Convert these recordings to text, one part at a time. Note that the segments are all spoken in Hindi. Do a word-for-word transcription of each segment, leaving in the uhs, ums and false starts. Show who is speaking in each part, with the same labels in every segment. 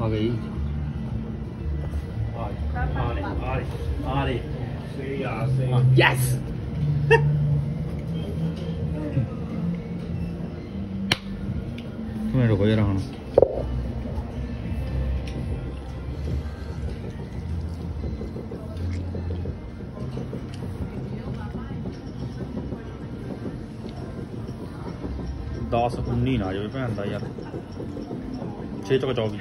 Speaker 1: आ गई
Speaker 2: आ रही
Speaker 1: यस तुम्हें रुको जरा हाँ दस उन्नी ना जाए भैन का यार छे चौका चौबी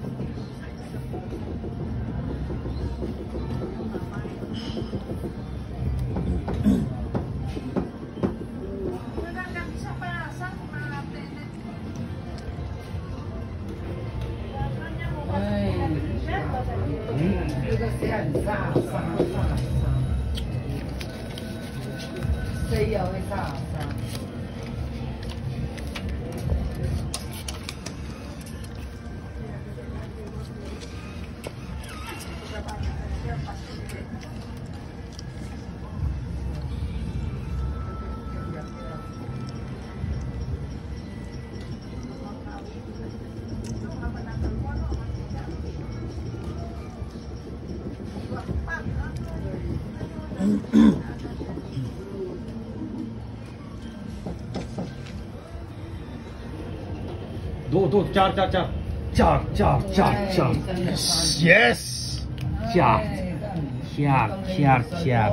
Speaker 1: दो दो चार चार चार चार चार चार चार यस चार चार चार चार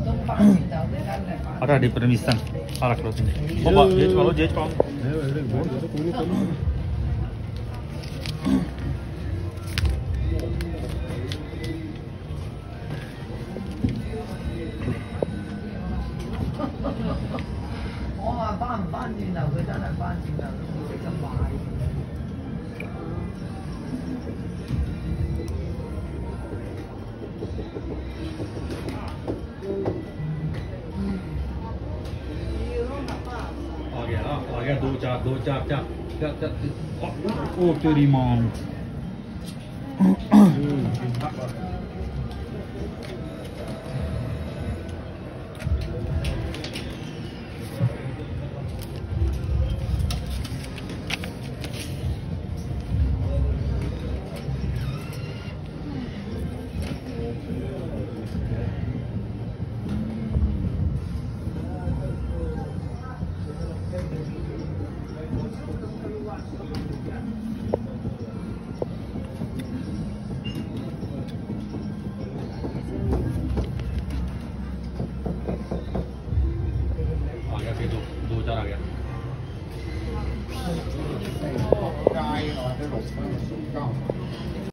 Speaker 1: ada di permisan ala closing coba jeej kalau jeej kalau दो चार दो चार चार चार चार ओ तेरी मॉम दो चार आ गया